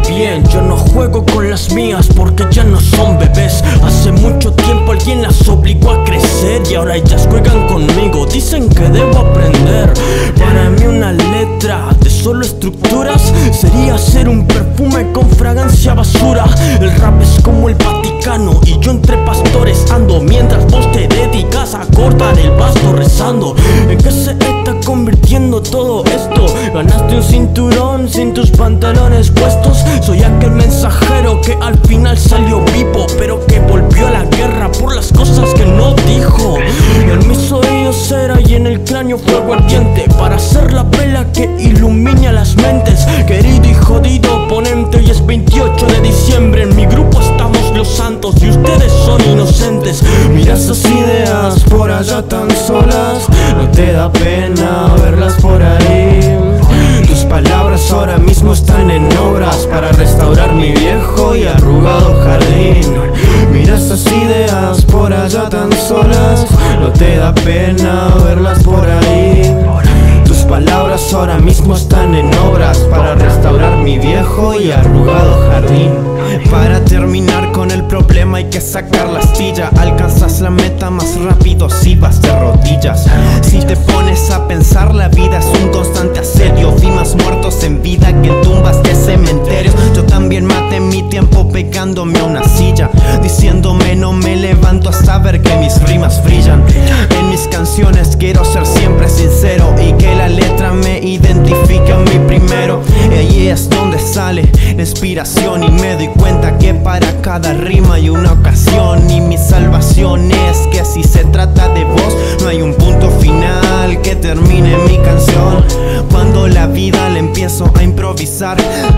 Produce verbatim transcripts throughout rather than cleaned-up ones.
bien. Yo no juego con las mías porque ya no son bebés. Hace mucho tiempo alguien las obligó a crecer y ahora ellas juegan conmigo, dicen que debo aprender. Para mí una letra de solo estructuras sería ser un perfume con fragancia basura. El rap es como el Vaticano y yo entre pastores ando, mientras vos te dedicas a cortar el pasto rezando. ¿En qué se está convirtiendo todo esto? Ganaste un cinturón sin tus pantalones puestos. Soy aquel mensajero que al final salió vivo, pero que volvió a la guerra por las cosas que no dijo. En mis oídos era y en el cráneo fuego ardiente para hacer la vela que ilumine a las mentes. Querido y jodido oponente, hoy es veintiocho de diciembre. En mi grupo estamos los santos y ustedes son inocentes. Mira esas ideas por allá tan solas, no te da pena verlas por ahí. Tus palabras ahora mismo están en obras para restaurar mi viejo y arrugado jardín. Mira esas ideas por allá tan solas, no te da pena verlas por ahí. Tus palabras ahora mismo están en obras para restaurar mi viejo y arrugado jardín. Para terminar con el problema hay que sacar la astilla. Alcanzas la meta más rápido si vas de rodillas. Si te pones a pensar, la vida es un constante asedio. Vi más muertos en vida que en tumbas de cementerios. Yo también maté mi tiempo pegándome a una silla, diciéndome no me levanto hasta ver que mis rimas brillan. En mis canciones quiero ser siempre sincero y que la letra me identifique a mí primero. Y ahí es donde sale la inspiración y me doy cuenta que para cada rima hay una ocasión. Y mi salvación es que si se trata de vos, no hay un punto final que termine mi canción. Cuando la vida le empiezo a improvisar,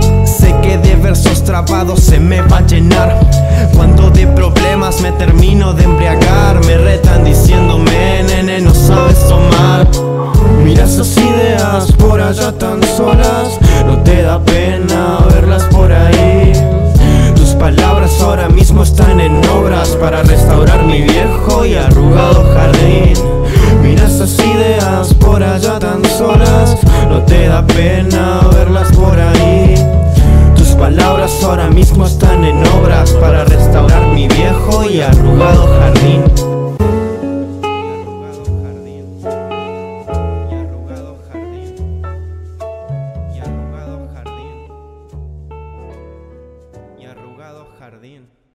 sé que de versos trabados se me va a llenar. Cuando de problemas me termino de embriagar, me retan diciéndome, nene, no sabes tomar. Mira esas ideas por allá tan solas, no te da pena verlas por ahí. Tus palabras ahora mismo están en obras para restaurar mi viejo y arrugado jardín. Mira esas ideas por allá tan solas, no te da pena verlas por ahí. Tus palabras ahora mismo están en obras para restaurar mi viejo y arrugado